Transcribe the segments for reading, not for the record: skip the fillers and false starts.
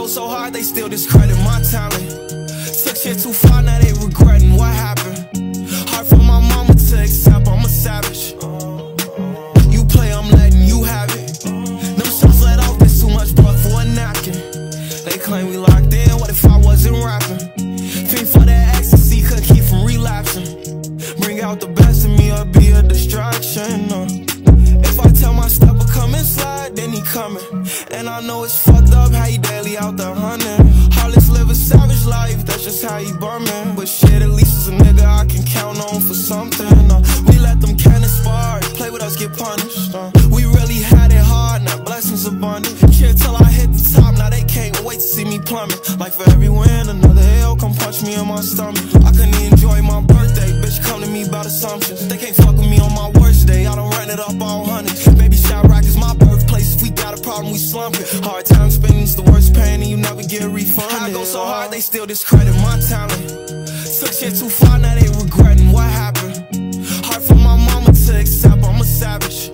so hard, they still discredit my talent. Took shit too far, now they regretting what happened. Hard for my mama to accept, I'm a savage. You play, I'm letting you have it. Them shots let off, there's too much blood for a napkin. They claim we locked in, what if I wasn't rapping? Fiend for that ecstasy, could keep from relapsing. Bring out the best in me or be a distraction. If I tell my stepper come and slide, then he coming. And I know it's fucked up how he daily out there hunting. Heartless live a savage life, that's just how he burning. But shit, at least as a nigga I can count on for something. We let them cannons spark, play with us, get punished. We really had it hard, now blessings abundant. Shit till I hit the top, now they can't wait to see me plummet. Like for every win, another L come punch me in my stomach. I couldn't enjoy my birthday, bitch come to me about assumptions. They can't fuck with me on my worst day, I don't run it up all hundreds. Baby Chirac is my birthplace, if we got a problem we slump it. Hard time spending's the worst pain and you never get refunded. I go so hard they still discredit my talent. Took shit too far, now they regretting what happened. Hard for my mama to accept, I'm a savage.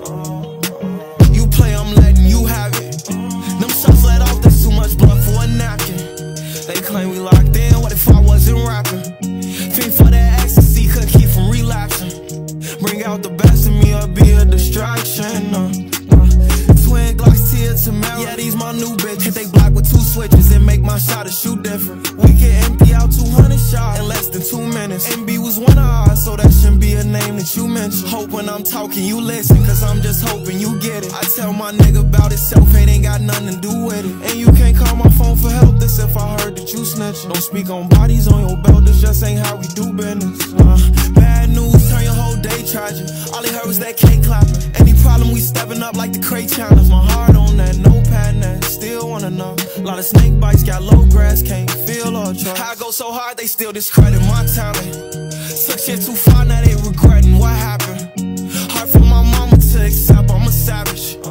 You play, I'm letting you have it. Them shots let off, there's too much blood for a napkin. They claim we locked in, what if I wasn't rapping? Fiend for that ecstasy, could keep from relapsing. Bring out the best in me or be a distraction. Twin Glocks, tear to marrow. Yeah, these my new bitch. Hit they block with 2 switches and make my shot shoot different. We can empty out 200 shots in less than 2 minutes. MB was one of ours, so that shouldn't be a name that you mention. Hope when I'm talking you listen, cause I'm just hoping you get it. I tell my nigga about himself, it ain't got nothing to do with it. And you can't call my phone for help, this if I heard that you snitching. Don't speak on bodies on your belt, this just ain't how we do business. Bad news, turn your whole day tragic. All he heard was that cake clapping. Any problem, we stepping up like the crate challenge. My heart on that, no pattern that, still wanna know. Lot of snake bites, got low grass, can't feel or trust. I go so hard, they still discredit my talent. Took shit too far, now they regretting what happened. Hard for my mama to accept, I'm a savage.